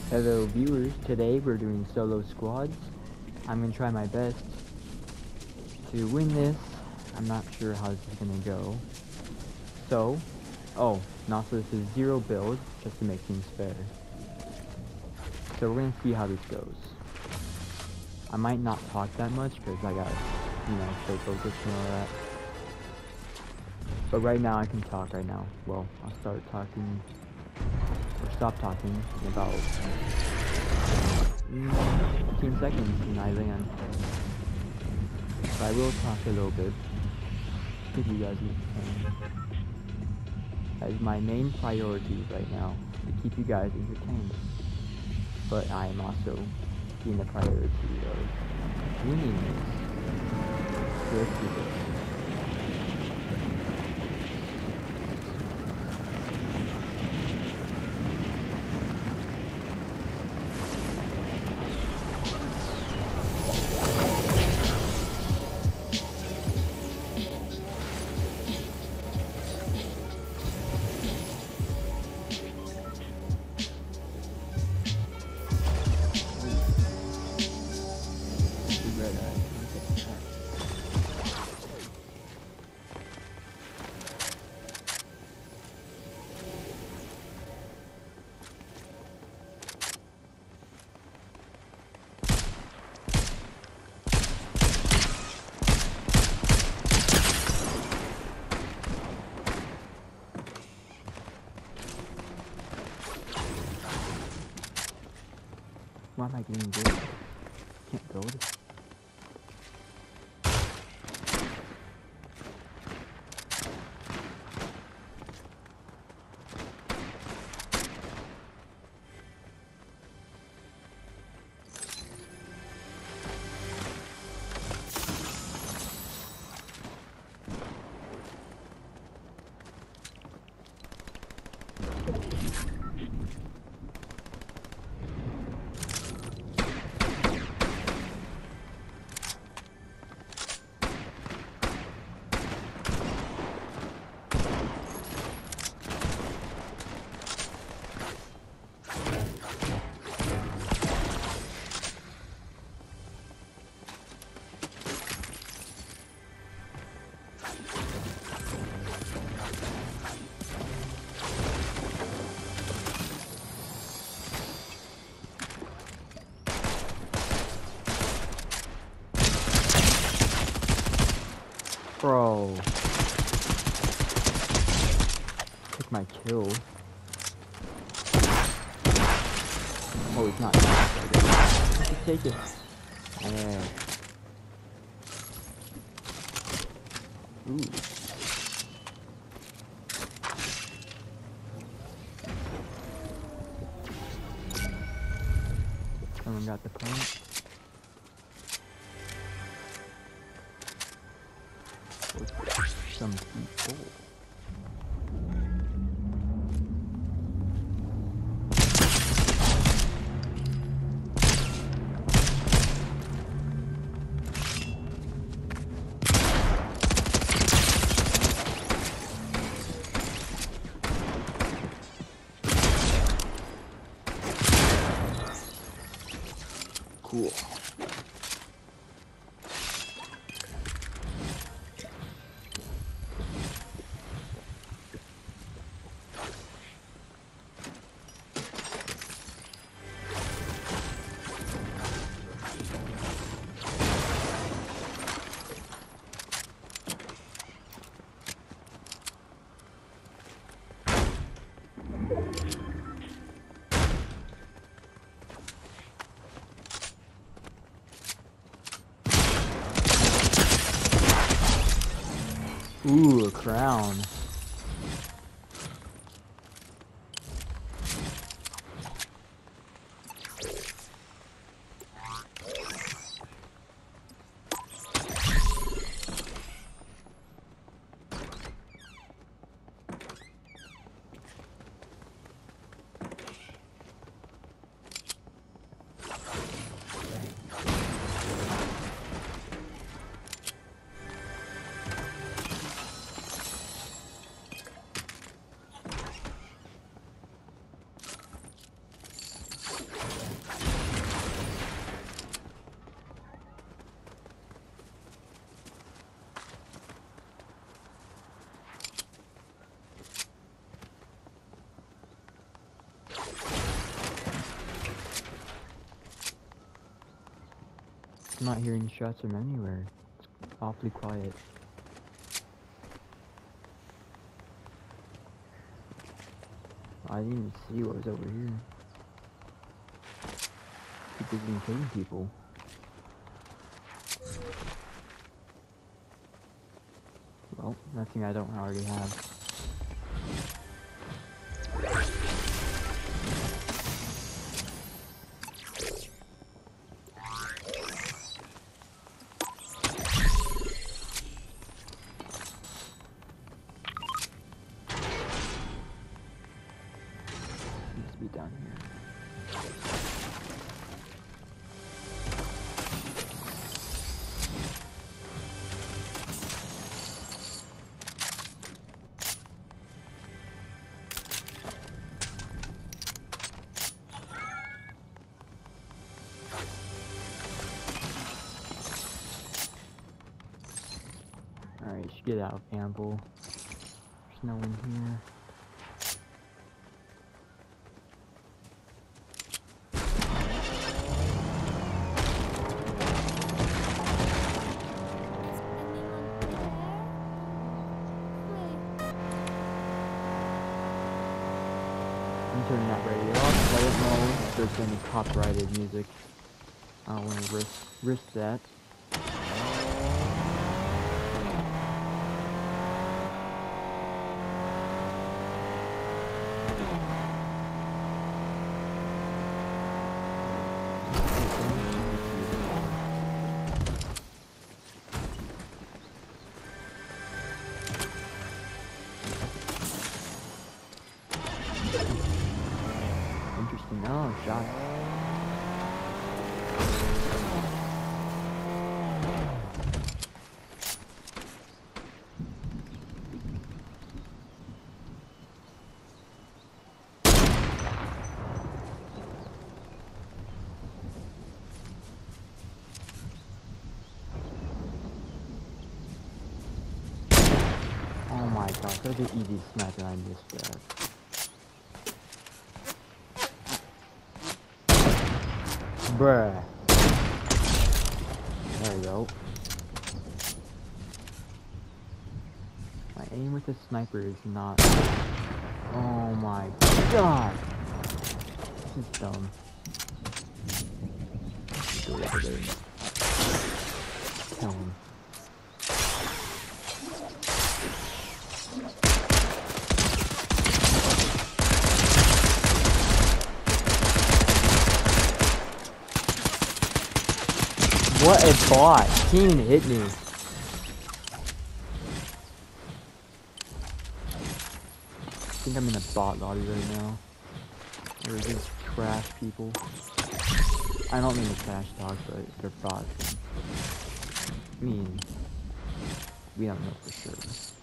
Hello viewers, today we're doing solo squads. I'm gonna try my best to win this. I'm not sure how this is gonna go. So, and also this is 0 build, just to make things fair. So we're gonna see how this goes. I might not talk that much because I got, stay focused and all that. But right now I can talk right now. Well, I'll start talking, or stop talking in about 15 seconds and I land. But I will talk a little bit, if you guys entertained. That is my main priority right now, to keep you guys entertained. But I am also being the priority of winning this. So let's do this. Why am I getting good? Can't build. Bro. Took my kill. Oh, he's not. Just take it. Yeah. Ooh. Someone got the point. Some people. Cool. Ooh, a crown. I'm not hearing shots from anywhere. It's awfully quiet. I didn't even see what was over here. People been killing people. Well, nothing I don't already have. Needs to be down here. Alright, should get out of amble. There's no one here. I'm turning that radio off. I don't know if there's any copyrighted music. I don't want to risk that. Interesting. Oh, shot. Oh my gosh, that's an easy sniper. I missed that. Bruh. There we go. My aim with the sniper is not... Oh my god! This is dumb. Go over there. Kill him. What a bot! He didn't even hit me. I think I'm in a bot lobby right now. They're just trash people. I don't mean to trash dogs, but they're bots. I mean, we don't know for sure.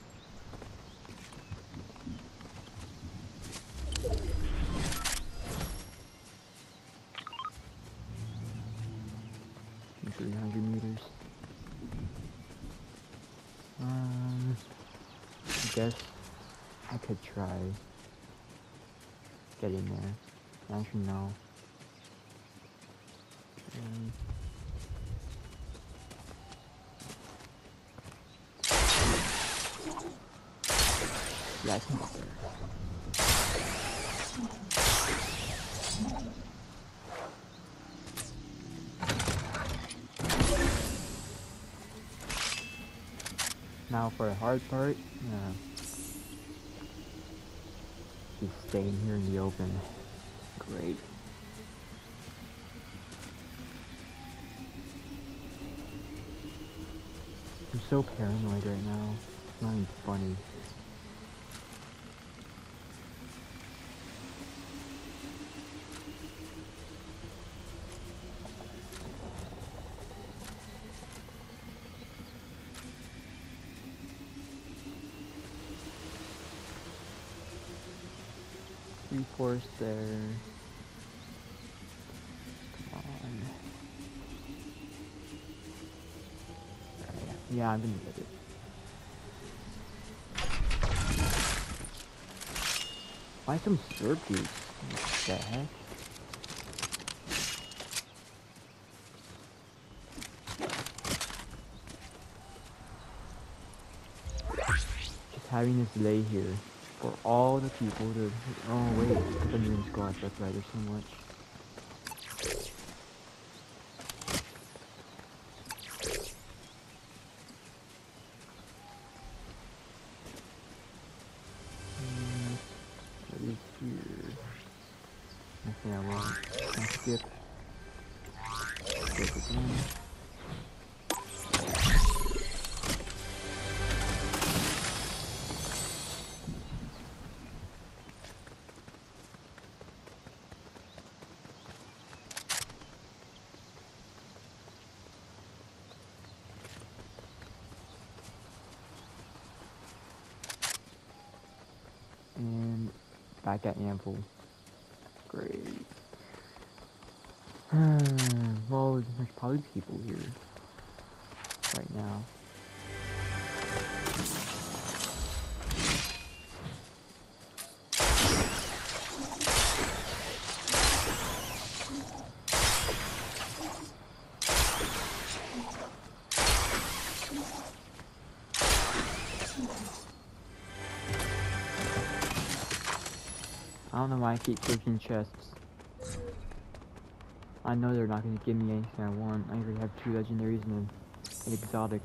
In 300 meters. I guess I could try get in there. Actually, no. Yeah, I can get there. Now for the hard part, just staying here in the open. Great. I'm so paranoid right now. It's not even funny. Reinforce there. Come on. Yeah, I'm gonna get it. Buy some syrup juice. What the heck? Just having this lay here for all the people to. Oh wait, I'm doing squats. That's right. There's so much. What is here? Nothing I want. I'll skip. Skip again. And back at Anvil. Great. Well, there's probably people here right now. I don't know why I keep searching chests. I know they're not going to give me anything I want. I already have 2 legendaries and an exotic.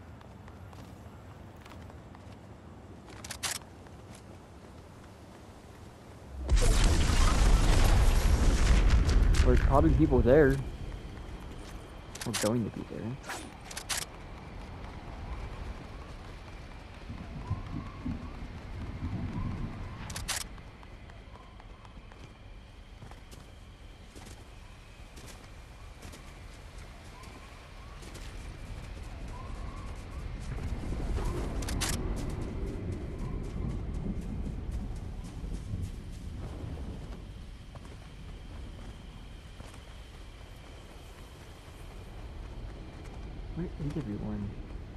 There's probably people there. Or going to be there. Where is everyone?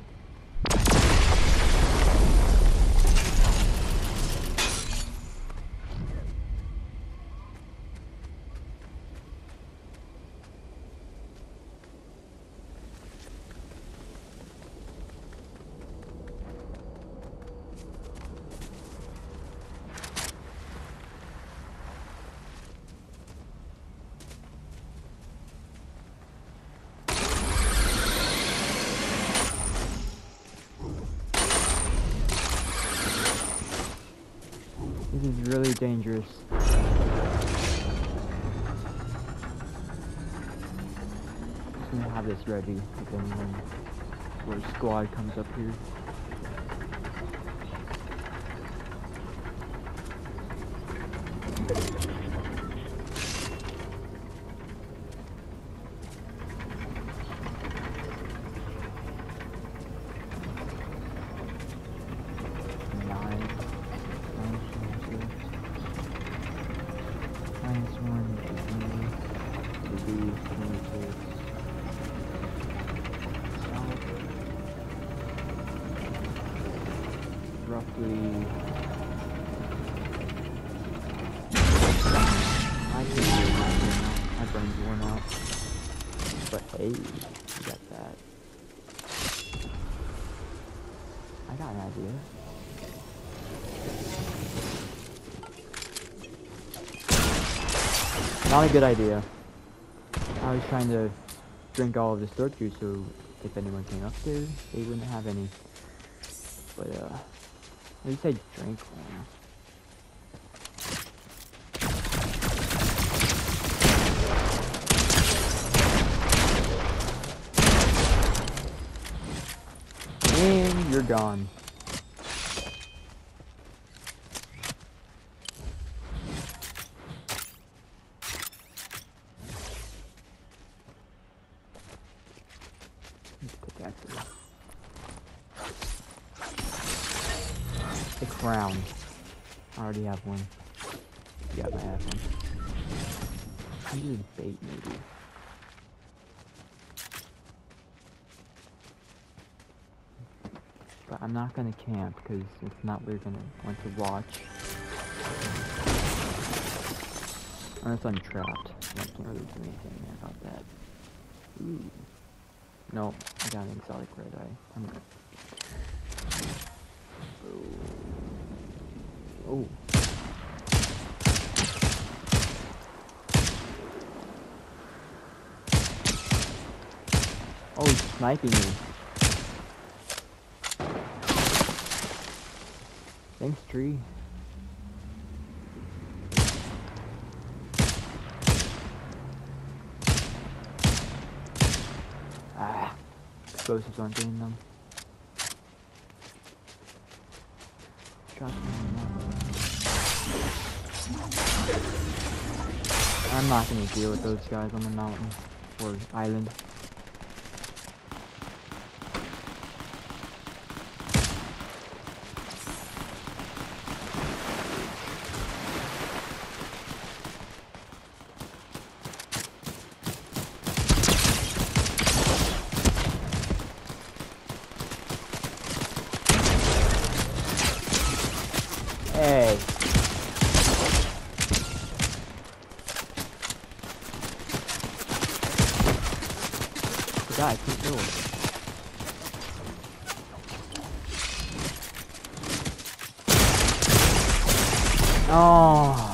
This is really dangerous. Just gonna have this ready, and then when our squad comes up here. Roughly, I can do my brain's worn out, but hey, you got that. I got an idea. Not a good idea. I was trying to drink all of the syrup juice so if anyone came up there, they wouldn't have any. But at least I drank one. And you're gone. The crown. I already have one. Yeah, I have one. I need bait, maybe. But I'm not gonna camp because if not, we're gonna want to watch. Unless I'm trapped. I can't really do anything about that. Ooh. No, I got an exotic red eye. I'm good. Oh. Oh, he's sniping me. Thanks, tree. Ah, explosives aren't getting them. Shots me on the mountain. I'm not gonna deal with those guys on the mountain or island. Hey. The guy can't do it. Oh.